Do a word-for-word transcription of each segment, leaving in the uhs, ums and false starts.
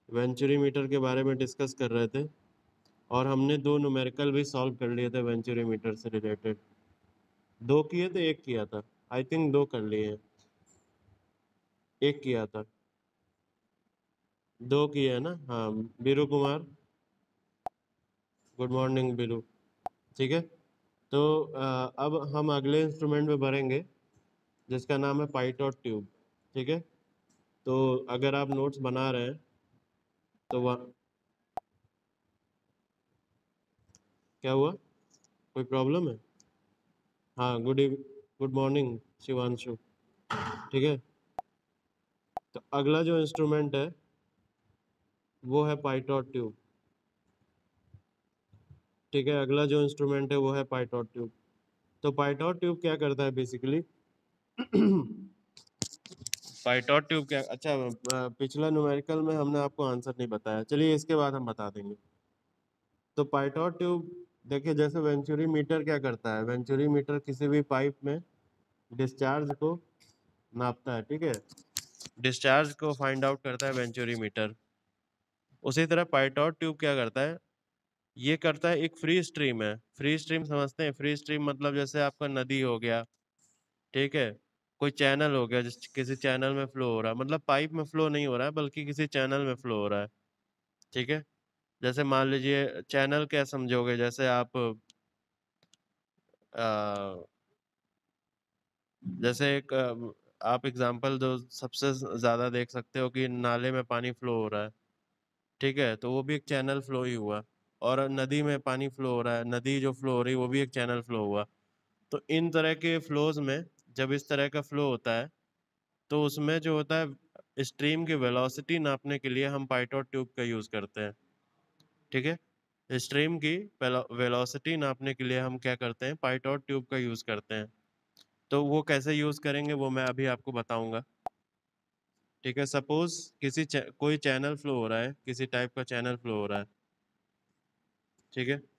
Venturimeter के बारे में डिस्कस कर रहे थे और हमने दो न्यूमेरिकल भी सॉल्व कर लिए थे वेंचुरीमीटर से रिलेटेड। दो किए थे, एक किया था, आई थिंक दो कर लिए हैं, एक किया था, दो किए है ना। हाँ, बीरू कुमार, गुड मॉर्निंग बीरू। ठीक है, तो अ, अब हम अगले इंस्ट्रूमेंट में भरेंगे जिसका नाम है पाइटॉट ट्यूब। ठीक है, तो अगर आप नोट्स बना रहे हैं तो वह क्या हुआ, कोई प्रॉब्लम है? हाँ, गुड इव गुड मॉर्निंग शिवांशु। ठीक है, तो अगला जो इंस्ट्रूमेंट है वो है पाइटॉट ट्यूब। ठीक है, अगला जो इंस्ट्रूमेंट है वो है पाइटॉट ट्यूब। तो पाइटॉट ट्यूब क्या करता है बेसिकली? पाइटॉट ट्यूब क्या, अच्छा अ, पिछला न्यूमेरिकल में हमने आपको आंसर नहीं बताया, चलिए इसके बाद हम बता देंगे। तो पाइटॉट ट्यूब देखिए, जैसे वेंचुरी मीटर क्या करता है, वेंचुरी मीटर किसी भी पाइप में डिस्चार्ज को नापता है। ठीक है, डिस्चार्ज को फाइंड आउट करता है वेंचुरी मीटर। उसी तरह पाइटॉट ट्यूब क्या करता है, ये करता है, एक फ्री स्ट्रीम है। फ्री स्ट्रीम समझते हैं? फ्री स्ट्रीम मतलब जैसे आपका नदी हो गया, ठीक है, कोई चैनल हो गया, जिस किसी चैनल में फ्लो हो रहा है, मतलब पाइप में फ्लो नहीं हो रहा है बल्कि किसी चैनल में फ्लो हो रहा है। ठीक है, जैसे मान लीजिए चैनल क्या समझोगे, जैसे आप आ, जैसे एक अ, आप एग्जांपल दो, सबसे ज्यादा देख सकते हो कि नाले में पानी फ्लो हो रहा है। ठीक है, तो वो भी एक चैनल फ्लो ही हुआ। और नदी में पानी फ्लो हो रहा है, नदी जो फ्लो हो रही है वो भी एक चैनल फ्लो हुआ। तो इन तरह के फ्लोज में जब इस तरह का फ्लो होता है तो उसमें जो होता है, स्ट्रीम की वेलोसिटी नापने के लिए हम पाइटॉट ट्यूब का यूज करते हैं। ठीक है, स्ट्रीम की वेलोसिटी नापने के लिए हम क्या करते हैं, पाइटॉट ट्यूब का यूज करते हैं। तो वो कैसे यूज करेंगे वो मैं अभी आपको बताऊंगा। ठीक है, सपोज किसी चे, कोई चैनल फ्लो हो रहा है, किसी टाइप का चैनल फ्लो हो रहा है। ठीक है,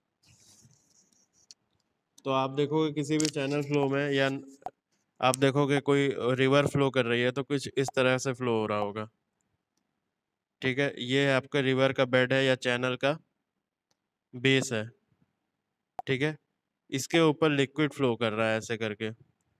तो आप देखोगे किसी भी चैनल फ्लो में, या आप देखोगे कोई रिवर फ्लो कर रही है तो कुछ इस तरह से फ्लो हो रहा होगा। ठीक है, ये है आपका रिवर का बेड है या चैनल का बेस है। ठीक है, इसके ऊपर लिक्विड फ्लो कर रहा है ऐसे करके।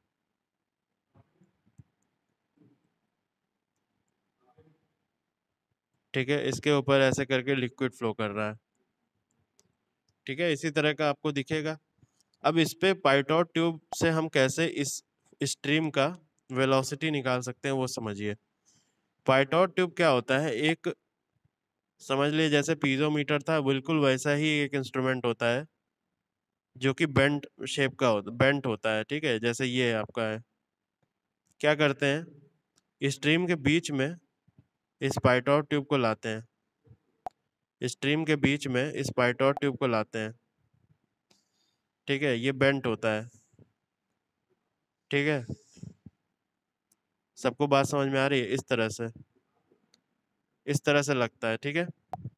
ठीक है, इसके ऊपर ऐसे करके लिक्विड फ्लो कर रहा है। ठीक है, इसी तरह का आपको दिखेगा। अब इस पे पाइटॉट ट्यूब से हम कैसे इस स्ट्रीम का वेलोसिटी निकाल सकते हैं वो समझिए। पाइटॉट ट्यूब क्या होता है, एक समझ लीजिए जैसे पीजोमीटर था, बिल्कुल वैसा ही एक इंस्ट्रूमेंट होता है जो कि बेंट शेप का होता बेंट होता है। ठीक है, जैसे ये आपका है। क्या करते हैं, स्ट्रीम के बीच में इस पाइटॉट ट्यूब को लाते हैं, स्ट्रीम के बीच में इस पाइटॉट ट्यूब को लाते हैं। ठीक है, ये बेंट होता है। ठीक है, सबको बात समझ में आ रही है? इस तरह से, इस तरह से लगता है। ठीक है,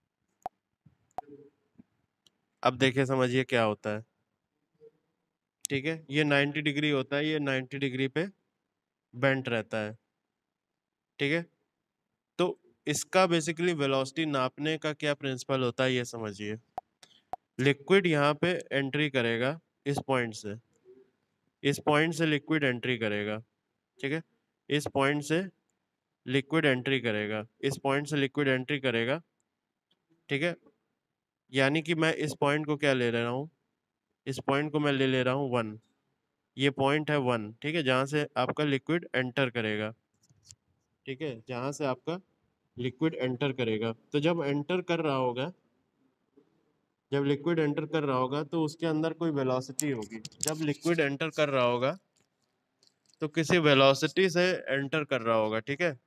अब देखिए समझिए क्या होता है। ठीक है, ये नाइन्टी डिग्री होता है, ये नाइन्टी डिग्री पे बेंट रहता है। ठीक है, तो इसका बेसिकली वेलोसिटी नापने का क्या प्रिंसिपल होता है ये समझिए। लिक्विड यहाँ पे एंट्री करेगा इस पॉइंट से, इस पॉइंट से लिक्विड एंट्री करेगा। ठीक है, इस पॉइंट से लिक्विड एंट्री करेगा, इस पॉइंट से लिक्विड एंट्री करेगा। ठीक है, यानी कि मैं इस पॉइंट को क्या ले रहा हूँ, इस पॉइंट को मैं ले ले रहा हूँ वन। ये पॉइंट है वन। ठीक है, जहाँ से आपका लिक्विड एंटर करेगा। ठीक है, जहाँ से आपका लिक्विड एंटर करेगा, तो जब एंटर कर रहा होगा, जब लिक्विड एंटर कर रहा होगा तो उसके अंदर कोई वेलोसिटी होगी। जब लिक्विड एंटर कर रहा होगा तो किसी वेलोसिटी से एंटर कर रहा होगा। ठीक है,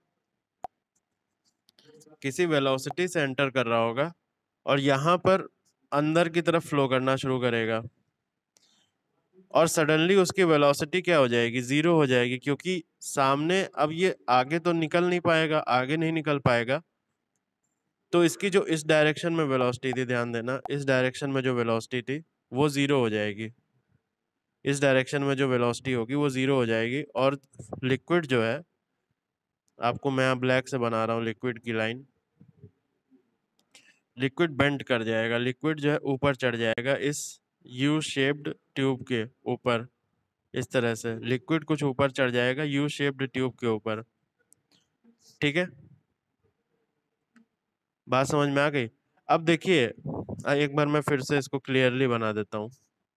किसी वेलोसिटी से एंटर कर रहा होगा और यहाँ पर अंदर की तरफ फ्लो करना शुरू करेगा। और सडनली उसकी वेलोसिटी क्या हो जाएगी, जीरो हो जाएगी, क्योंकि सामने अब ये आगे तो निकल नहीं पाएगा, आगे नहीं निकल पाएगा। तो इसकी जो इस डायरेक्शन में वेलोसिटी थी, ध्यान देना, इस डायरेक्शन में जो वेलोसिटी थी वो जीरो हो जाएगी। इस डायरेक्शन में जो वेलोसिटी होगी वो जीरो हो जाएगी। और लिक्विड जो है, आपको मैं ब्लैक से बना रहा हूँ लिक्विड की लाइन। लिक्विड बेंड कर जाएगा, लिक्विड जो है ऊपर चढ़ जाएगा इस यू शेप्ड ट्यूब के ऊपर। इस तरह से लिक्विड कुछ ऊपर चढ़ जाएगा यू शेप्ड ट्यूब के ऊपर। ठीक है, बात समझ में आ गई? अब देखिए एक बार मैं फिर से इसको क्लियरली बना देता हूँ।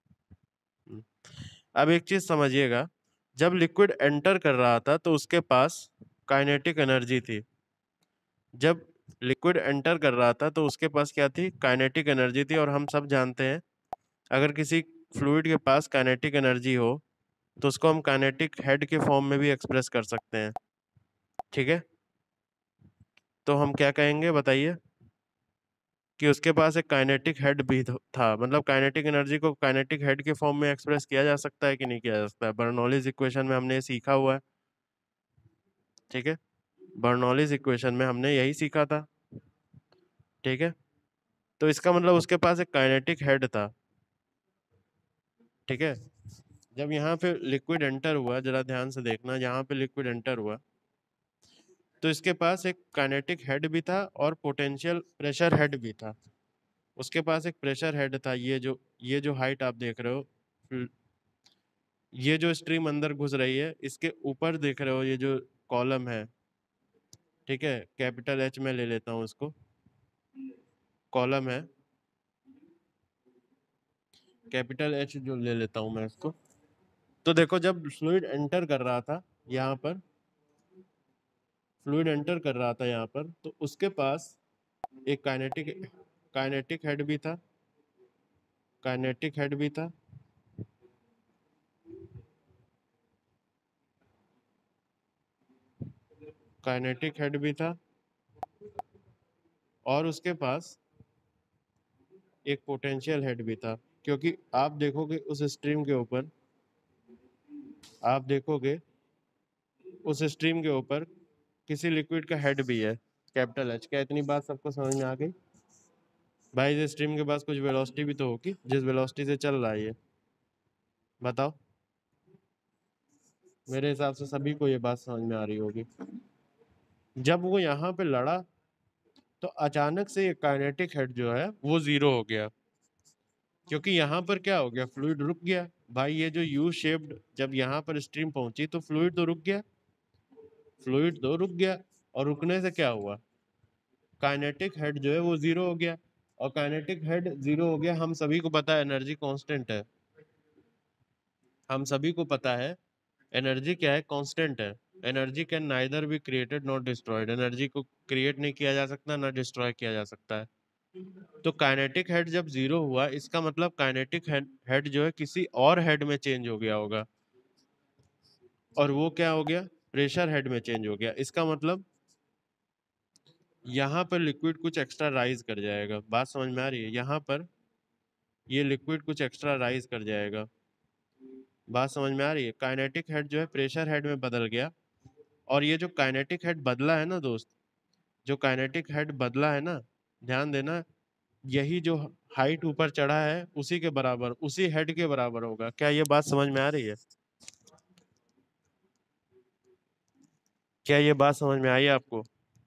अब एक चीज समझिएगा, जब लिक्विड एंटर कर रहा था तो उसके पास काइनेटिक एनर्जी थी। जब लिक्विड एंटर कर रहा था तो उसके पास क्या थी? काइनेटिक एनर्जी थी। और हम सब जानते हैं अगर किसी फ्लूइड के पास काइनेटिक एनर्जी हो तो उसको हम काइनेटिक हेड के फॉर्म में भी एक्सप्रेस कर सकते हैं। ठीक है, तो हम क्या कहेंगे बताइए कि उसके पास एक काइनेटिक हेड भी था। मतलब काइनेटिक एनर्जी को काइनेटिक हेड के फॉर्म में एक्सप्रेस किया जा सकता है कि नहीं किया जा सकता है? बर्नौलीज इक्वेशन में हमने ये सीखा हुआ है। ठीक है, बर्नौलीज इक्वेशन में हमने यही सीखा था। ठीक है, तो इसका मतलब उसके पास एक काइनेटिक हेड था। ठीक है, जब यहाँ पे लिक्विड एंटर हुआ, जरा ध्यान से देखना, यहाँ पे लिक्विड एंटर हुआ तो इसके पास एक काइनेटिक हेड भी था और पोटेंशियल प्रेशर हेड भी था। उसके पास एक प्रेशर हेड था। ये जो ये जो हाइट आप देख रहे हो, ये जो स्ट्रीम अंदर घुस रही है, इसके ऊपर देख रहे हो ये जो कॉलम है, ठीक है, कैपिटल एच में ले लेता हूँ इसको, कॉलम है, कैपिटल एच जो ले लेता हूँ मैं इसको। तो देखो जब फ्लूइड एंटर कर रहा था यहाँ पर, फ्लूइड एंटर कर रहा था यहाँ पर, तो उसके पास एक काइनेटिक काइनेटिक हेड भी था, काइनेटिक हेड भी था, काइनेटिक हेड भी था, और उसके पास एक पोटेंशियल हेड भी था। क्योंकि आप देखोगे उस स्ट्रीम के ऊपर, आप देखोगे उस स्ट्रीम के ऊपर किसी लिक्विड का हेड भी है, कैपिटल एच। क्या इतनी बात सबको समझ में आ गई? भाई इस स्ट्रीम के पास कुछ वेलोसिटी भी तो होगी, जिस वेलोसिटी से चल रहा है ये, बताओ। मेरे हिसाब से सभी को ये बात समझ में आ रही होगी। जब वो यहाँ पे लड़ा तो अचानक से ये काइनेटिक हेड जो है वो जीरो हो गया। क्योंकि यहाँ पर क्या हो गया? फ्लूइड रुक गया। भाई ये जो यू शेप्ड, जब यहाँ पर स्ट्रीम पहुंची तो फ्लूइड तो रुक गया, फ्लूइड तो रुक गया। और रुकने से क्या हुआ? काइनेटिक हेड जो है वो जीरो हो गया। और काइनेटिक हेड जीरो हो गया, हम सभी को पता है एनर्जी कांस्टेंट है। हम सभी को पता है एनर्जी क्या है? कांस्टेंट है। Energy can neither be created not destroyed. Energy को क्रिएट नहीं किया जा सकता, ना डिस्ट्रॉय किया जा सकता है। तो काइनेटिक हेड जब जीरो हुआ, इसका मतलब काइनेटिक हेड हेड जो है किसी और हेड में चेंज हो गया होगा। और वो क्या हो गया? प्रेशर हेड में चेंज हो गया। इसका मतलब यहाँ पर लिक्विड कुछ एक्स्ट्रा राइज कर जाएगा। बात समझ में आ रही है? यहाँ पर ये लिक्विड कुछ एक्स्ट्रा राइज कर जाएगा। बात समझ में आ रही है? काइनेटिक हेड जो है प्रेशर हेड में बदल गया। और ये जो काइनेटिक हेड बदला है ना दोस्त, जो काइनेटिक हेड बदला है ना, ध्यान देना, यही जो हाइट ऊपर चढ़ा है उसी के बराबर, उसी हेड के बराबर होगा। क्या ये बात समझ में आ रही है? क्या ये बात समझ में आई आपको?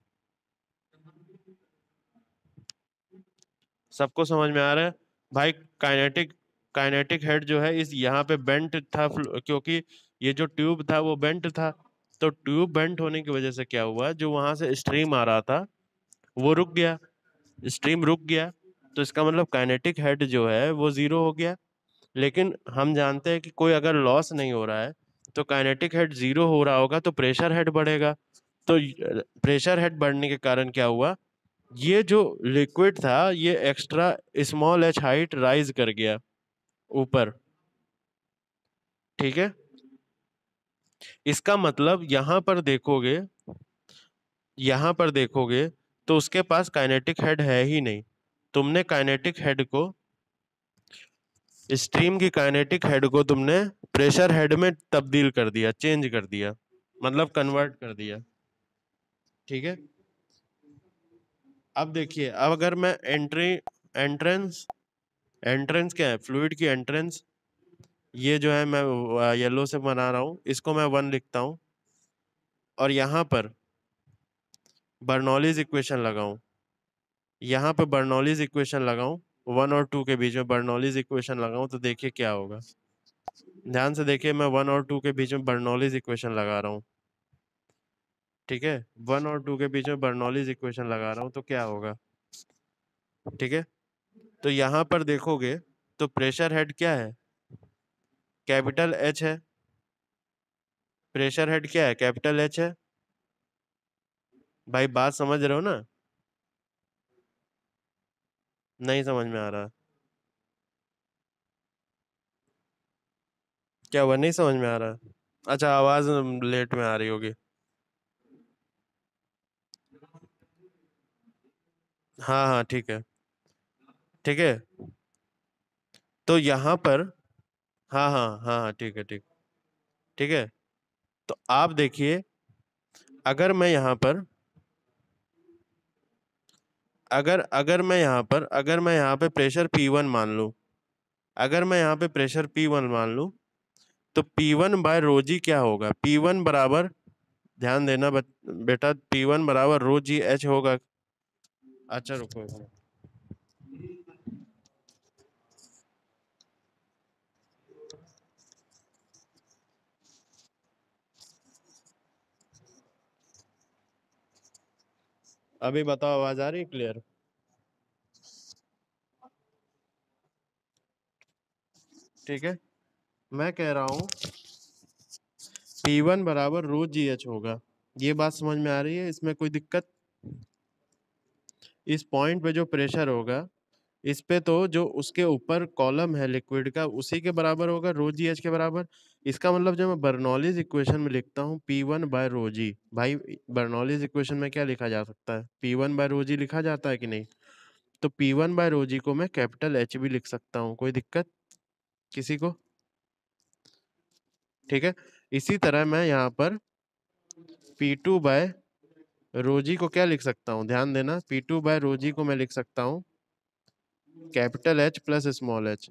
सबको समझ में आ रहा है? भाई काइनेटिक काइनेटिक हेड जो है इस यहाँ पे बेंट था, फ्लो- क्योंकि ये जो ट्यूब था वो बेंट था। तो ट्यूब बेंट होने की वजह से क्या हुआ? जो वहां से स्ट्रीम आ रहा था वो रुक गया, स्ट्रीम रुक गया। तो इसका मतलब काइनेटिक हेड जो है वो जीरो हो गया। लेकिन हम जानते हैं कि कोई अगर लॉस नहीं हो रहा है तो काइनेटिक हेड जीरो हो रहा होगा तो प्रेशर हेड बढ़ेगा। तो प्रेशर हेड बढ़ने के कारण क्या हुआ? ये जो लिक्विड था ये extra small H height rise कर गया ऊपर। ठीक है, इसका मतलब यहां पर देखोगे, यहां पर देखोगे तो उसके पास काइनेटिक हेड है ही नहीं। तुमने काइनेटिक हेड को, स्ट्रीम की काइनेटिक हेड को तुमने प्रेशर हेड में तब्दील कर दिया, चेंज कर दिया, मतलब कन्वर्ट कर दिया। ठीक है, अब देखिए, अब अगर मैं एंट्री एंट्रेंस एंट्रेंस क्या है? फ्लूइड की एंट्रेंस, ये जो है मैं येलो से बना रहा हूँ, इसको मैं वन लिखता हूँ। और यहाँ पर बर्नौलीज इक्वेशन लगाऊं, यहाँ पे बर्नौलीज इक्वेशन लगाऊं, वन और टू के बीच में बर्नौलीज इक्वेशन लगाऊं तो देखिए क्या होगा। ध्यान से देखिए, मैं वन और टू के बीच में बर्नौलीज इक्वेशन लगा रहा हूँ, ठीक है। वन और टू के बीच में बर्नौलीज इक्वेशन लगा रहा हूँ तो क्या होगा, ठीक है। तो यहाँ पर देखोगे तो प्रेशर हेड क्या है, कैपिटल एच है। प्रेशर हेड क्या है, कैपिटल एच है। भाई बात समझ रहे हो ना, नहीं समझ में आ रहा, क्या वह नहीं समझ में आ रहा। अच्छा, आवाज लेट में आ रही होगी। हाँ हाँ ठीक है, ठीक है। तो यहाँ पर, हाँ हाँ हाँ हाँ ठीक है, ठीक, ठीक है। तो आप देखिए, अगर मैं यहाँ पर अगर अगर मैं यहाँ पर अगर मैं यहाँ पे प्रेशर पी वन मान लूँ, अगर मैं यहाँ पे प्रेशर पी वन मान लूँ, तो P one by rho g क्या होगा, पी वन बराबर, ध्यान देना बच, बेटा, पी वन बराबर रो जी एच होगा। अच्छा रुको एक मिनट। अभी बताओ, आवाज आ रही है क्लियर। ठीक है, मैं कह रहा हूँ पी वन बराबर रो जी एच होगा। ये बात समझ में आ रही है, इसमें कोई दिक्कत। इस पॉइंट पे जो प्रेशर होगा, इस पे तो जो उसके ऊपर कॉलम है लिक्विड का, उसी के बराबर होगा, रो जी एच के बराबर। इसका मतलब जब मैं बर्नौलीज इक्वेशन में लिखता हूँ P one by rho g, भाई बर्नौलीज इक्वेशन में क्या लिखा जा सकता है, P one by rho g लिखा जाता है कि नहीं। तो P one by rho g को मैं कैपिटल एच भी लिख सकता हूँ, कोई दिक्कत किसी को, ठीक है। इसी तरह मैं यहाँ पर P two by rho g को क्या लिख सकता हूँ, ध्यान देना, P two by rho g को मैं लिख सकता हूँ capital H plus small h.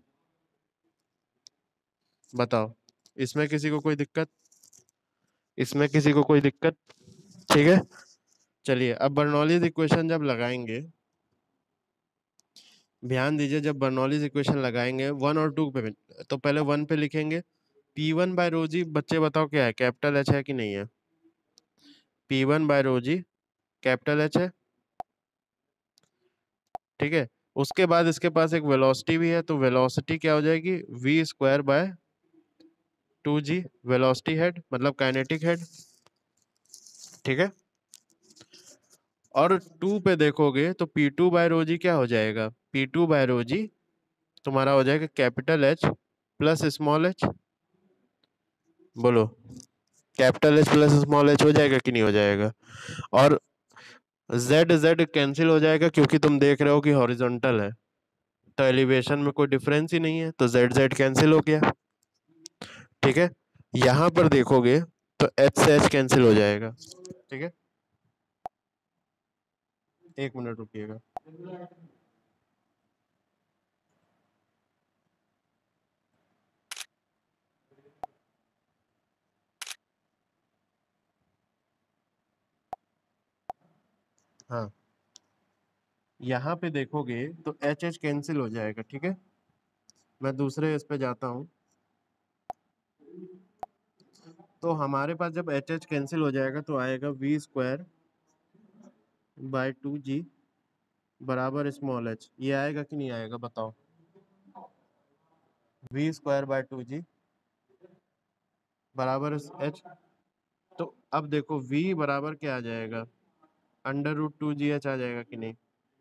बताओ, इसमें किसी को कोई दिक्कत, इसमें किसी को कोई दिक्कत, ठीक है। चलिए, अब बर्नौलीज इक्वेशन जब लगाएंगे, ध्यान दीजिए, जब बर्नौलीज इक्वेशन लगाएंगे वन और टू पे, तो पहले वन पे लिखेंगे P one by rho g, बच्चे बताओ क्या है, कैपिटल एच है कि नहीं है। P one by rho g capital H है, ठीक है। उसके बाद इसके पास एक वेलोसिटी भी है, तो वेलोसिटी क्या हो जाएगी, V square by two g, velocity head मतलब काइनेटिक हेड, ठीक है। और टू पे देखोगे तो P two by rho g क्या हो जाएगा, P two by rho g तुम्हारा हो जाएगा capital H plus small h. बोलो, capital H plus small h हो जाएगा कि नहीं हो जाएगा। और जेड जेड कैंसिल हो जाएगा, क्योंकि तुम देख रहे हो कि हॉरिजॉन्टल है, तो एलिवेशन में कोई डिफरेंस ही नहीं है, तो जेड जेड कैंसिल हो गया, ठीक है। यहां पर देखोगे तो एच से एच कैंसिल हो जाएगा, ठीक है। एक मिनट रुकिएगा। हाँ, यहाँ पे देखोगे तो एच एच कैंसिल हो जाएगा, ठीक है। मैं दूसरे इस पे जाता हूँ, तो हमारे पास जब एच एच कैंसिल हो जाएगा तो आएगा V square by two g बराबर स्मॉल एच। ये आएगा कि नहीं आएगा, बताओ, V square by two g बराबर एच। तो अब देखो v बराबर क्या आ जाएगा, under root two g h आ जाएगा कि नहीं,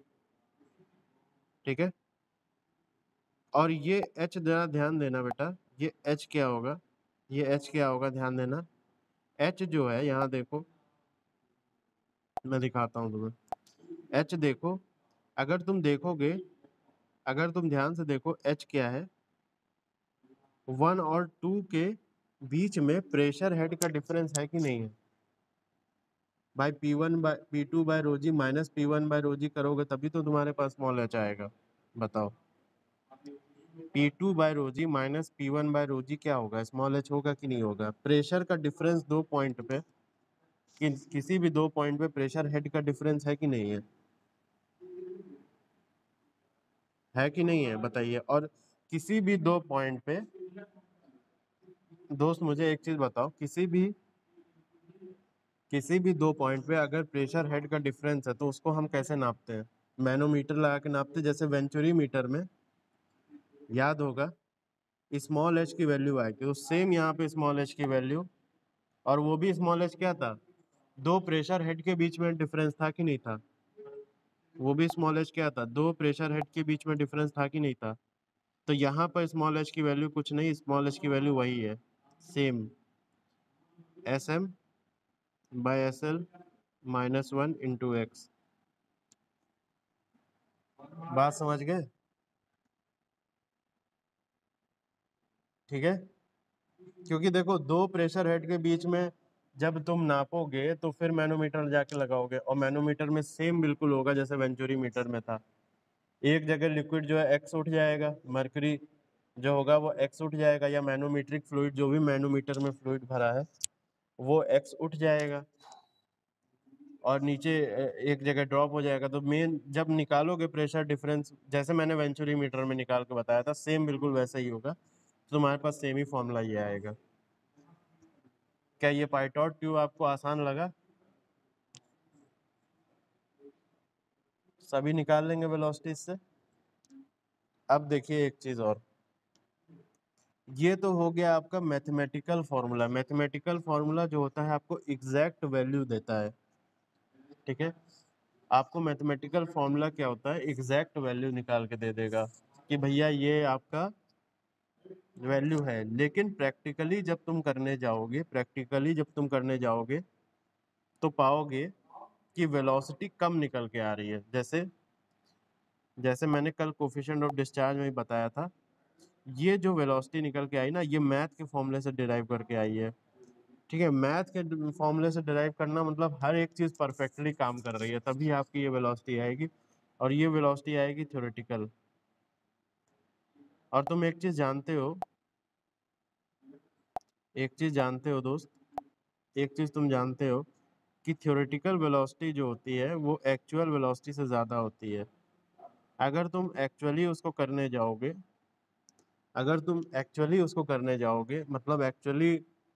ठीक है। और ये h जरा ध्यान देना बेटा, ये h क्या होगा, ये h क्या होगा, ध्यान देना। h जो है यहाँ देखो, मैं दिखाता हूँ तुम्हें, h देखो, अगर तुम देखोगे, अगर तुम ध्यान से देखो h क्या है, वन और टू के बीच में प्रेशर हेड का डिफरेंस है कि नहीं है। भाई P one by P two by rho g minus P one by rho g करोगे तभी तो तुम्हारे पास स्मॉल एच आएगा। बताओ, P two by rho g minus P one by rho g क्या होगा, स्मॉल एच होगा कि नहीं होगा। प्रेशर का डिफरेंस दो पॉइंट पे, कि, किसी भी दो पॉइंट पे प्रेशर हेड का डिफरेंस है कि नहीं है। है कि नहीं है बताइए। और किसी भी दो पॉइंट पे दोस्त मुझे एक चीज बताओ, किसी भी किसी भी दो पॉइंट पे अगर प्रेशर हेड का डिफरेंस है तो उसको हम कैसे नापते हैं? मैनोमीटर लगा के नापते हैं। जैसे वेंचुरी मीटर में याद होगा स्मॉल एच की वैल्यू आएगी, तो सेम यहाँ पे स्मॉल एच की वैल्यू, और वो भी स्मॉल एच क्या था? दो प्रेशर हेड के बीच में डिफरेंस था कि नहीं था? वो भी स्मॉल एच क्या था? दो प्रेशर हेड के बीच में डिफरेंस था कि नहीं था? तो यहाँ पर स्मॉल एच की वैल्यू कुछ नहीं, स्मॉल एच की वैल्यू वही है, same S M by S L minus one into X. बात समझ गए? ठीक है, क्योंकि देखो दो प्रेशर हेड के बीच में जब तुम नापोगे तो फिर मैनोमीटर जाके लगाओगे, और मैनोमीटर में सेम बिल्कुल होगा जैसे वेंचुरी मीटर में था। एक जगह लिक्विड जो है एक्स उठ जाएगा, मर्क्यूरी जो होगा वो एक्स उठ जाएगा, या मैनोमीट्रिक फ्लूइड जो भी मैनोमीटर में फ्लूइड भरा है वो एक्स उठ जाएगा और नीचे एक जगह ड्रॉप हो जाएगा। तो मेन जब निकालोगे प्रेशर डिफरेंस, जैसे मैंने वेंचुरी मीटर में निकाल के बताया था, सेम बिल्कुल वैसा ही होगा। तो तुम्हारे पास सेम ही फॉर्मूला ये आएगा। क्या ये पाइटॉट ट्यूब आपको आसान लगा? सभी निकाल लेंगे वेलोसिटी से। अब देखिए एक चीज और, ये तो हो गया आपका मैथमेटिकल फॉर्मूला। मैथमेटिकल फॉर्मूला जो होता है आपको एग्जैक्ट वैल्यू देता है, ठीक है। आपको मैथमेटिकल फॉर्मूला क्या होता है? एग्जैक्ट वैल्यू निकाल के दे देगा कि भैया ये आपका वैल्यू है। लेकिन प्रैक्टिकली जब तुम करने जाओगे प्रैक्टिकली जब तुम करने जाओगे तो पाओगे कि वेलोसिटी कम निकल के आ रही है। जैसे जैसे मैंने कल कोफिशिएंट ऑफ डिस्चार्ज में ही बताया था, ये जो वेलोसिटी निकल के आई ना, ये मैथ के फॉर्मूले से डिराइव करके आई है, ठीक है। मैथ के फॉर्मूले से डिराइव करना मतलब हर एक चीज परफेक्टली काम कर रही है, तभी आपकी ये वेलोसिटी आएगी। और ये वेलोसिटी आएगी थ्योरेटिकल। और तुम एक चीज जानते हो, एक चीज जानते हो दोस्त, एक चीज तुम जानते हो कि थ्योरेटिकल वेलोसिटी जो होती है वो एक्चुअल वेलोसिटी से ज़्यादा होती है। अगर तुम एक्चुअली उसको करने जाओगे अगर तुम एक्चुअली उसको करने जाओगे मतलब एक्चुअली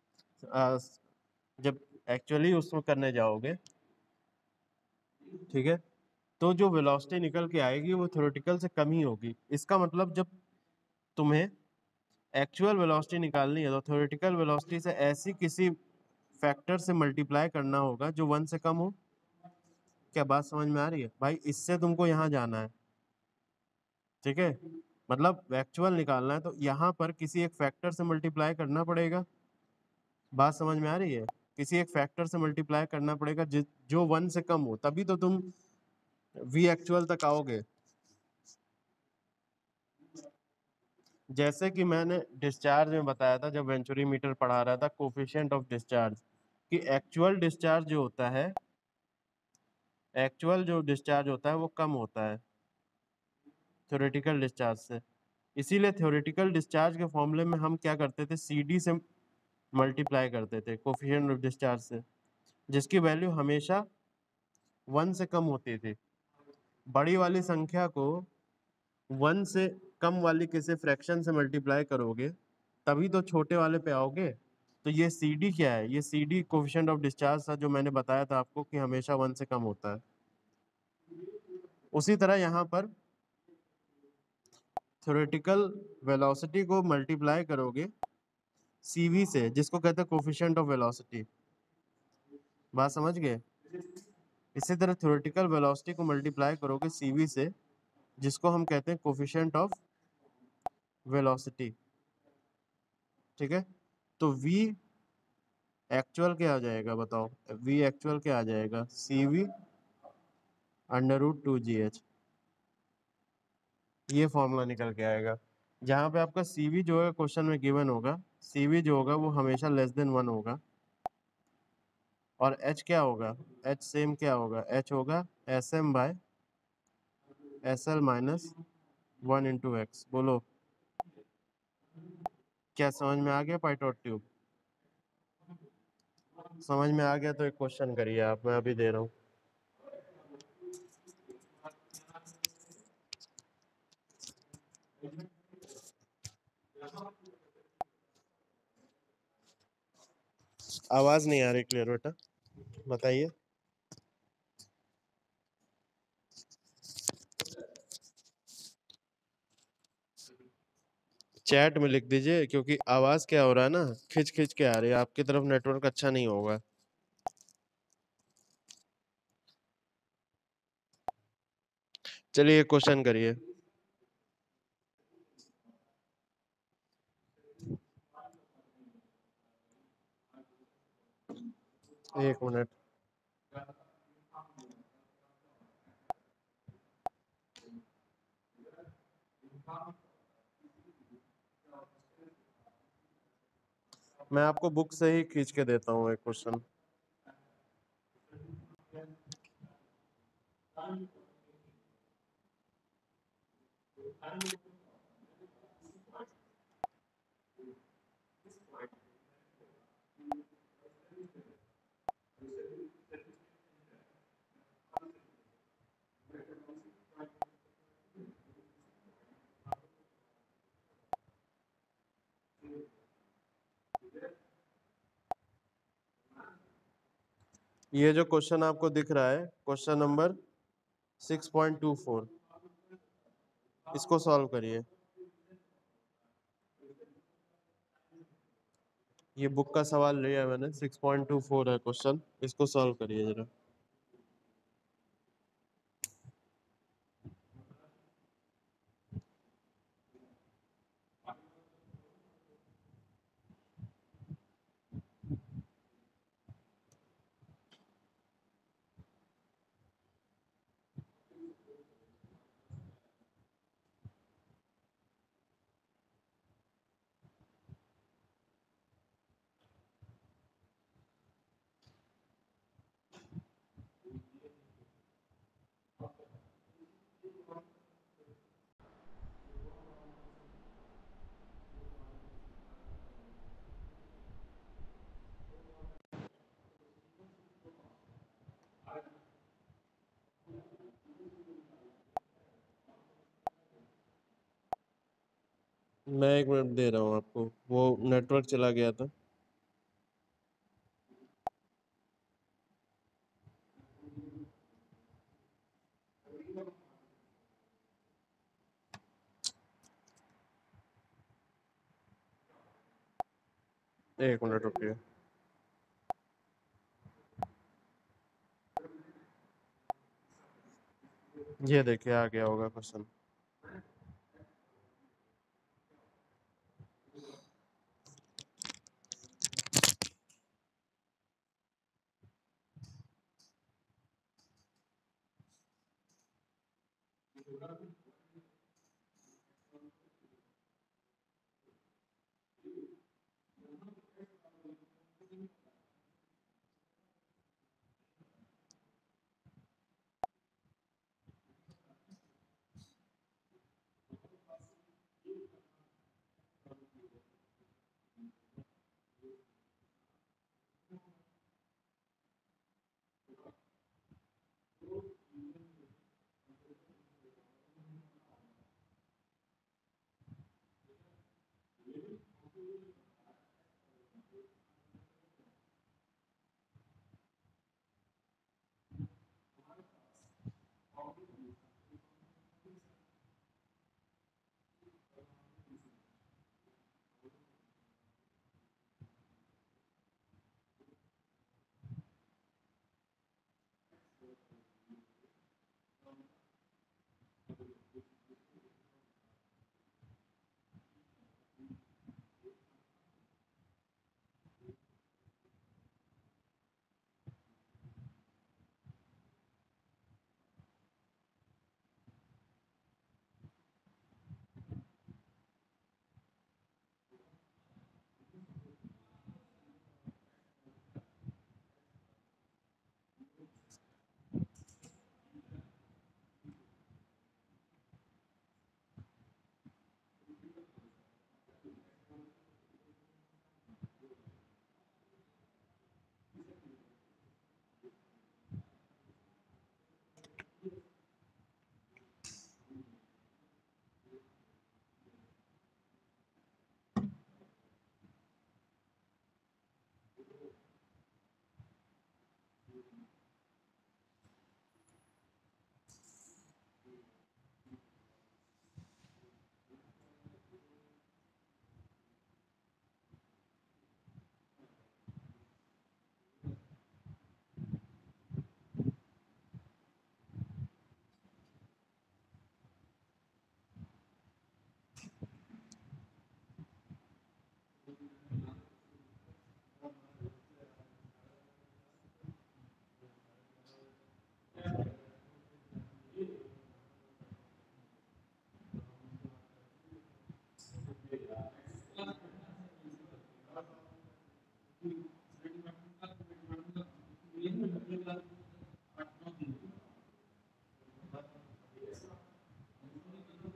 जब एक्चुअली उसको करने जाओगे, ठीक है, तो जो वेलोसिटी निकल के आएगी वो थ्योरेटिकल से कम ही होगी। इसका मतलब जब तुम्हें एक्चुअल वेलोसिटी निकालनी है तो थ्योरेटिकल वेलोसिटी से ऐसी किसी फैक्टर से मल्टीप्लाई करना होगा जो वन से कम हो। क्या बात समझ में आ रही है भाई? इससे तुमको यहाँ जाना है, ठीक है। मतलब एक्चुअल निकालना है तो यहाँ पर किसी एक फैक्टर से मल्टीप्लाई करना पड़ेगा। बात समझ में आ रही है? किसी एक फैक्टर से मल्टीप्लाई करना पड़ेगा जिस जो वन से कम हो, तभी तो तुम वी एक्चुअल तक आओगे। जैसे कि मैंने डिस्चार्ज में बताया था जब वेंचुरी मीटर पढ़ा रहा था, कोफिशिएंट ऑफ डिस्चार्ज, कि एक्चुअल डिस्चार्ज जो होता है एक्चुअल जो डिस्चार्ज होता है वो कम होता है थ्योरेटिकल डिस्चार्ज से। इसीलिए थ्योरेटिकल डिस्चार्ज के फॉर्मूले में हम क्या करते थे? सी डी से मल्टीप्लाई करते थे कोफिशिएंट ऑफ डिस्चार्ज से, जिसकी वैल्यू हमेशा वन से कम होती थी। बड़ी वाली संख्या को वन से कम वाली किसी फ्रैक्शन से मल्टीप्लाई करोगे तभी तो छोटे वाले पे आओगे। तो ये सी डी क्या है? ये C D coefficient of discharge था, जो मैंने बताया था आपको कि हमेशा वन से कम होता है। उसी तरह यहाँ पर थ्योरेटिकल वेलोसिटी को मल्टीप्लाई करोगे सीवी से, जिसको कहते हैं कोफिशिएंट ऑफ वेलोसिटी। बात समझ गए? इसी तरह थ्योरेटिकल वेलोसिटी को मल्टीप्लाई करोगे सीवी से, जिसको हम कहते हैं कोफिशिएंट ऑफ वेलोसिटी, ठीक है। तो v एक्चुअल क्या आ जाएगा बताओ? v एक्चुअल क्या आ जाएगा? C V under root two g h. ये फॉर्मूला निकल के आएगा, जहाँ पे आपका सी वी जो है क्वेश्चन में गिवन होगा, सी वी जो होगा वो हमेशा लेस देन वन होगा। और h क्या होगा? h सेम क्या होगा? h होगा S M by S L minus one into X. बोलो, क्या समझ में आ गया पाइटॉट ट्यूब? समझ में आ गया तो एक क्वेश्चन करिए आप, मैं अभी दे रहा हूँ। आवाज नहीं आ रही क्लियर बेटा, बताइए। चैट में लिख दीजिए, क्योंकि आवाज क्या हो रहा है ना, खिंच खिंच के आ रही है आपकी तरफ, नेटवर्क अच्छा नहीं होगा। चलिए क्वेश्चन करिए। एक मिनट। मैं आपको बुक से ही खींच के देता हूँ एक क्वेश्चन। ये जो क्वेश्चन आपको दिख रहा है, question number six point two four, इसको सॉल्व करिए। ये बुक का सवाल लिया है मैंने, सिक्स पॉइंट टू फोर है क्वेश्चन, इसको सॉल्व करिए जरा। मैं एक मिनट दे रहा हूँ आपको, वो नेटवर्क चला गया था। एक मिनट रुकिए। ये देखिए आ गया होगा क्वेश्चन।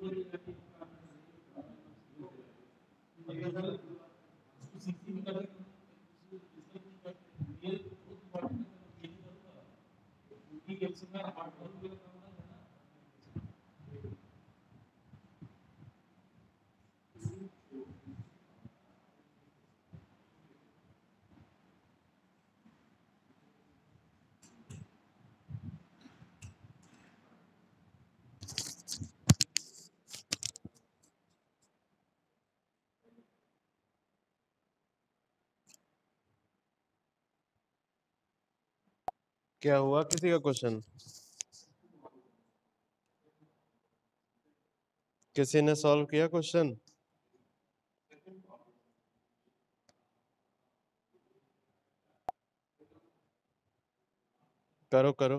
क्या हुआ किसी का क्वेश्चन? किसी ने सॉल्व किया क्वेश्चन? करो करो।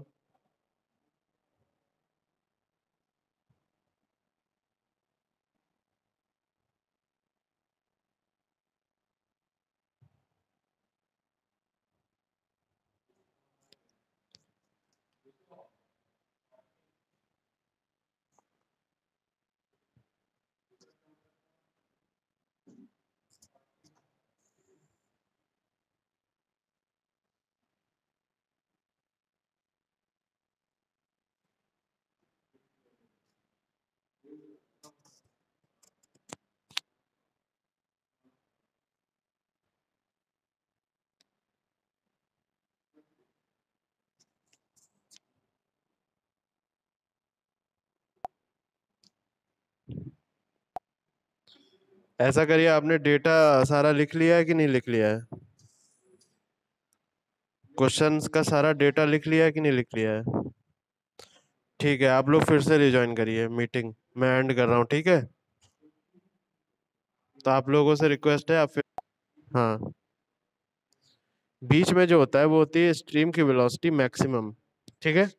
ऐसा करिए, आपने डेटा सारा लिख लिया है कि नहीं लिख लिया है? क्वेश्चंस का सारा डेटा लिख लिया है कि नहीं लिख लिया है? ठीक है, आप लोग फिर से रिज्वाइन करिए मीटिंग। मैं एंड कर रहा हूँ, ठीक है? तो आप लोगों से रिक्वेस्ट है, आप फिर। हाँ, बीच में जो होता है वो होती है स्ट्रीम की वेलोसिटी मैक्सिमम। ठीक है,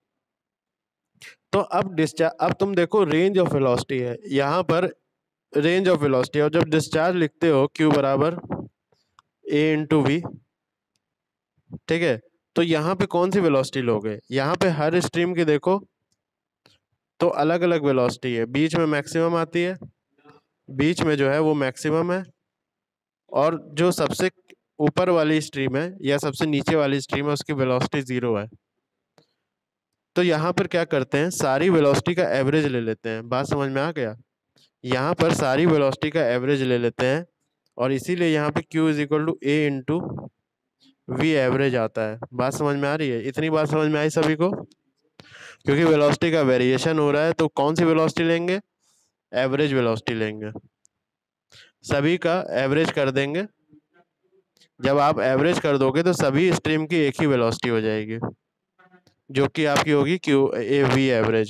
तो अब डिस्चार्ज, अब तुम देखो रेंज ऑफ वेलोसिटी है यहाँ पर, रेंज ऑफ वेलोसिटी। और जब डिस्चार्ज लिखते हो Q बराबर ए इंटू वी, ठीक है, तो यहाँ पे कौन सी वेलोसिटी लोगे? यहाँ पे हर स्ट्रीम की देखो तो अलग अलग वेलोसिटी है, बीच में मैक्सिमम आती है, बीच में जो है वो मैक्सिमम है, और जो सबसे ऊपर वाली स्ट्रीम है या सबसे नीचे वाली स्ट्रीम है उसकी वेलोसिटी जीरो है। तो यहाँ पर क्या करते हैं, सारी वेलोसिटी का एवरेज ले लेते हैं। बात समझ में आ गया? यहाँ पर सारी वेलोसिटी का एवरेज ले लेते हैं, और इसीलिए यहाँ पे Q is equal to A into V average आता है। बात समझ में आ रही है? इतनी बात समझ में आई सभी को? क्योंकि वेलोसिटी का वेरिएशन हो रहा है तो कौन सी वेलोसिटी लेंगे? एवरेज वेलोसिटी लेंगे, सभी का एवरेज कर देंगे। जब आप एवरेज कर दोगे तो सभी स्ट्रीम की एक ही वेलोसिटी हो जाएगी, जो कि आपकी होगी क्यू ए वी एवरेज।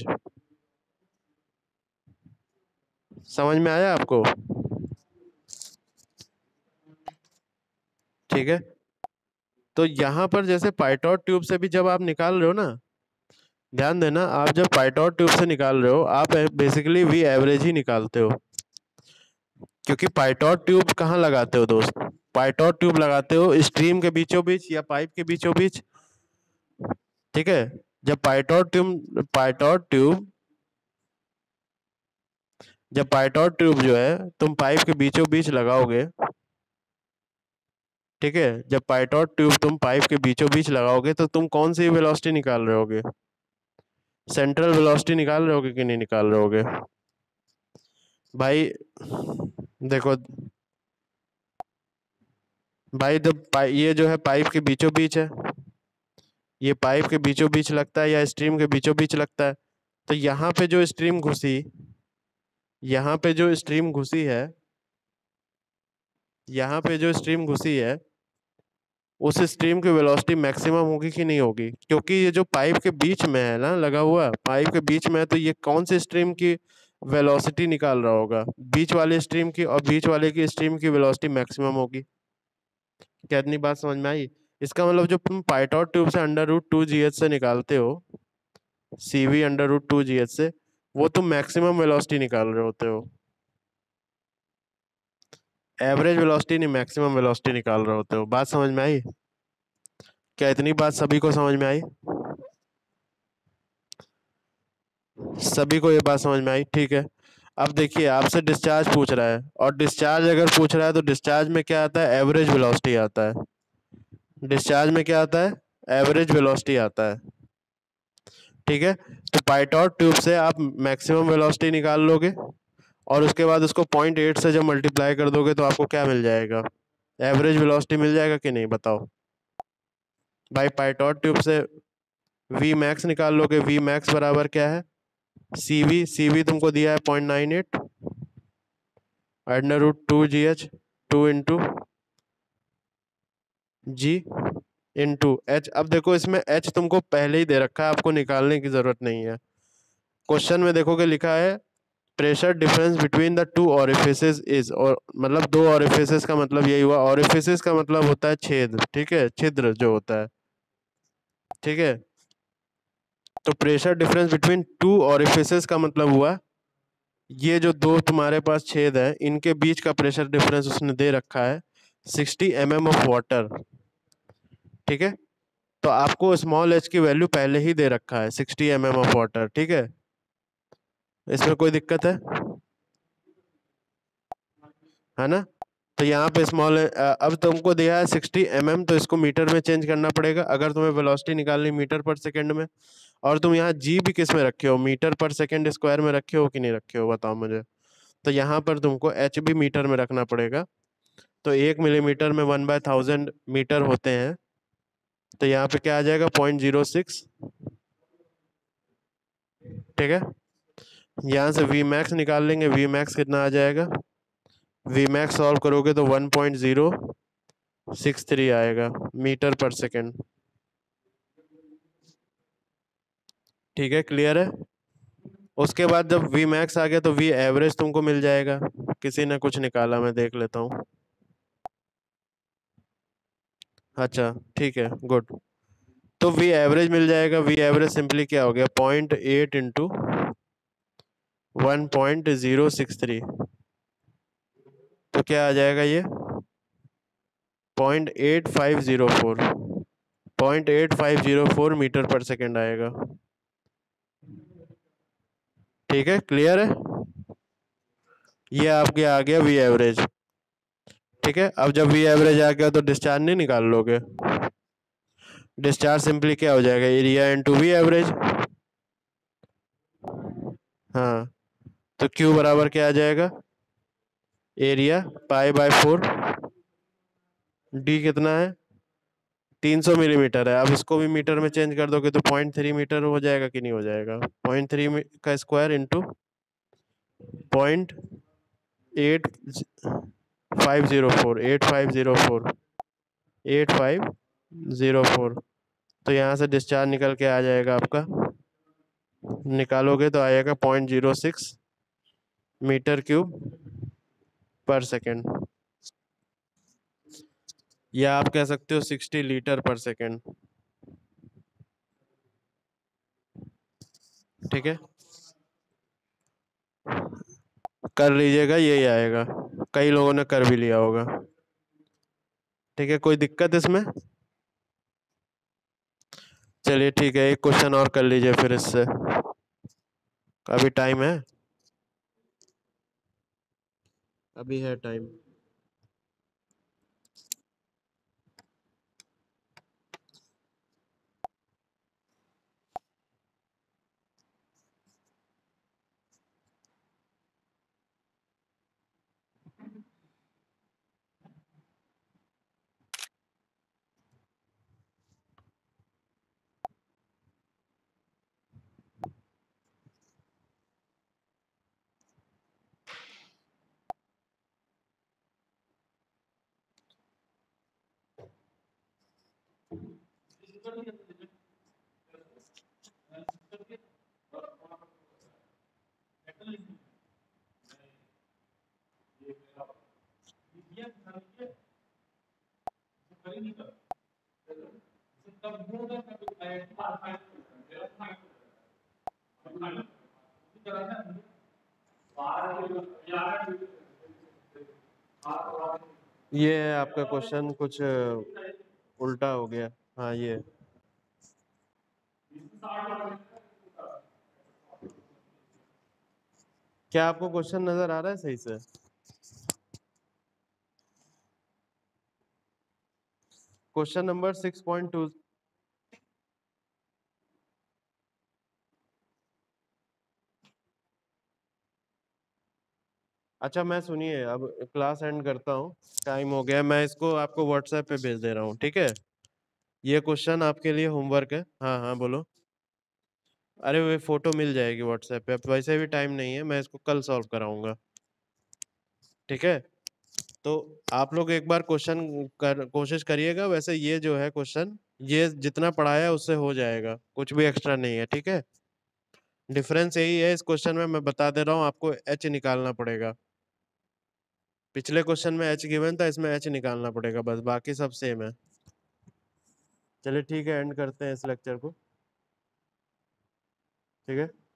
समझ में आया आपको? ठीक है, तो यहाँ पर जैसे पाइटॉट ट्यूब से भी जब आप निकाल रहे हो ना, ध्यान देना, आप जब पाइटॉट ट्यूब से निकाल रहे हो आप बेसिकली वी एवरेज ही निकालते हो। क्योंकि पाइटॉट ट्यूब कहाँ लगाते हो दोस्त? पाइटॉट ट्यूब लगाते हो स्ट्रीम के बीचों बीच या पाइप के बीचों बीच। ठीक है, जब पाइटॉट ट्यूब पाइटॉट ट्यूब जब पाइटॉट ट्यूब जो है तुम पाइप के बीचों बीच लगाओगे, ठीक है, जब पाइटॉट ट्यूब तुम पाइप के बीचों बीच लगाओगे तो तुम कौन सी वेलोसिटी निकाल रहे होगे? सेंट्रल वेलोसिटी निकाल रहे होगे कि नहीं निकाल रहे होगे? भाई देखो भाई, जब ये जो है पाइप के बीचों बीच है, ये पाइप के बीचों बीच लगता है या स्ट्रीम के बीचों बीच लगता है, तो यहाँ पे जो स्ट्रीम घुसी यहाँ पे जो स्ट्रीम घुसी है यहाँ पे जो स्ट्रीम घुसी है उस स्ट्रीम की वेलोसिटी मैक्सिमम होगी कि नहीं होगी? क्योंकि ये जो पाइप के बीच में है ना लगा हुआ, पाइप के बीच में है, तो ये कौन सी स्ट्रीम की वेलोसिटी निकाल रहा होगा? बीच वाले स्ट्रीम की, और बीच वाले की स्ट्रीम की वेलोसिटी मैक्सिमम होगी। क्या इतनी बात समझ में आई? इसका मतलब जो तुम पाइटॉट ट्यूब से under root two g h से निकालते हो, C V under root two g h से, वो तुम मैक्सिमम वेलोसिटी निकाल रहे होते हो, एवरेज वेलोसिटी नहीं, मैक्सिमम वेलोसिटी निकाल रहे होते हो। बात समझ में आई? क्या इतनी बात सभी को समझ में आई? सभी को ये बात समझ में आई? ठीक है, अब देखिए आपसे डिस्चार्ज पूछ रहा है, और डिस्चार्ज अगर पूछ रहा है तो डिस्चार्ज में क्या आता है, एवरेज वेलोसिटी आता है। डिस्चार्ज में क्या आता है, एवरेज वेलोसिटी आता है। ठीक है, तो पाइटॉट ट्यूब से आप मैक्सिमम वेलोसिटी निकाल लोगे, और उसके बाद उसको पॉइंट एट से जब मल्टीप्लाई कर दोगे तो आपको क्या मिल जाएगा, एवरेज वेलोसिटी मिल जाएगा कि नहीं, बताओ भाई। पाइटॉट ट्यूब से वी मैक्स निकाल लोगे, वी मैक्स बराबर क्या है, सी वी, सी वी तुमको दिया है point nine eight, under root two g h, two into g into h. अब देखो इसमें एच तुमको पहले ही दे रखा है, आपको निकालने की जरूरत नहीं है। क्वेश्चन में देखोगे लिखा है pressure difference between the two orifices is, और मतलब दो ऑरिफिसेस का मतलब यही हुआ, ऑरिफिसेस का मतलब होता है छेद, ठीक है, छिद्र जो होता है, ठीक है। तो pressure difference between two orifices का मतलब हुआ ये जो दो तुम्हारे पास छेद है इनके बीच का प्रेशर डिफरेंस उसने दे रखा है sixty M M of water, ठीक है। तो आपको स्मॉल एच की वैल्यू पहले ही दे रखा है sixty M M of water, ठीक है। इसमें कोई दिक्कत है है ना। तो यहाँ पे स्मॉल, अब तुमको दिया है सिक्सटी एम एम, तो इसको मीटर में चेंज करना पड़ेगा अगर तुम्हें वेलोसिटी निकालनी मीटर पर सेकंड में। और तुम यहाँ जी भी किस में रखे हो, मीटर पर सेकंड स्क्वायर में रखे हो कि नहीं रखे हो, बताओ मुझे। तो यहाँ पर तुमको एच भी मीटर में रखना पड़ेगा। तो एक मिलीमीटर में वन बाय थाउजेंड मीटर होते हैं, तो यहाँ पे क्या आ जाएगा, पॉइंट जीरो सिक्स, ठीक है। यहाँ से वी मैक्स निकाल लेंगे, वी मैक्स कितना आ जाएगा, वी मैक्स सॉल्व करोगे तो one point zero six three आएगा मीटर पर सेकेंड, ठीक है, क्लियर है। उसके बाद जब वी मैक्स आ गया तो वी एवरेज तुमको मिल जाएगा, किसी ने कुछ निकाला, मैं देख लेता हूँ। अच्छा ठीक है, गुड। तो वी एवरेज मिल जाएगा, वी एवरेज सिंपली क्या हो गया, point eight into one point zero six three, तो क्या आ जाएगा ये, point eight five zero four, point eight five zero four meter पर सेकेंड आएगा, ठीक है, क्लियर है। ये आपके आ गया वी एवरेज, ठीक है। अब जब वी एवरेज आ गया तो डिस्चार्ज नहीं निकाल लोगे, डिस्चार्ज सिंपली क्या हो जाएगा, एरिया इंटू वी एवरेज। हाँ, तो क्यू बराबर क्या आ जाएगा, area pi by four, D कितना है, तीन सौ मिलीमीटर है। अब इसको भी मीटर में चेंज कर दोगे तो पॉइंट थ्री मीटर हो जाएगा कि नहीं हो जाएगा, पॉइंट थ्री का square into point eight five zero four, eight five zero four, eight five zero four. तो यहाँ से डिस्चार्ज निकल के आ जाएगा आपका, निकालोगे तो आएगा point zero six meter cube पर सेकेंड, या आप कह सकते हो सिक्सटी लीटर पर सेकेंड, ठीक है। कर लीजिएगा, यही आएगा, कई लोगों ने कर भी लिया होगा, ठीक है, कोई दिक्कत इसमें। चलिए ठीक है, एक क्वेश्चन और कर लीजिए फिर इससे, अभी टाइम है, अभी है टाइम। ये है आपका क्वेश्चन, कुछ उल्टा हो गया। हाँ ये क्या आपको क्वेश्चन नजर आ रहा है सही से? Question number six point two. अच्छा मैं सुनिए, अब क्लास एंड करता हूँ, टाइम हो गया। मैं इसको आपको व्हाट्सएप पे भेज दे रहा हूँ, ठीक है? ये क्वेश्चन आपके लिए होमवर्क है। हाँ हाँ बोलो। अरे वो फोटो मिल जाएगी व्हाट्सएप पे, अब वैसे भी टाइम नहीं है, मैं इसको कल सॉल्व कराऊंगा, ठीक है? तो आप लोग एक बार क्वेश्चन कर कोशिश करिएगा। वैसे ये जो है क्वेश्चन, ये जितना पढ़ाया है उससे हो जाएगा, कुछ भी एक्स्ट्रा नहीं है, ठीक है? डिफरेंस यही है इस क्वेश्चन में, मैं बता दे रहा हूँ, आपको एच निकालना पड़ेगा। पिछले क्वेश्चन में एच गिवन था, इसमें एच निकालना पड़ेगा बस, बाकी सब सेम है। चलिए ठीक है, एंड करते हैं इस लेक्चर को, ठीक है?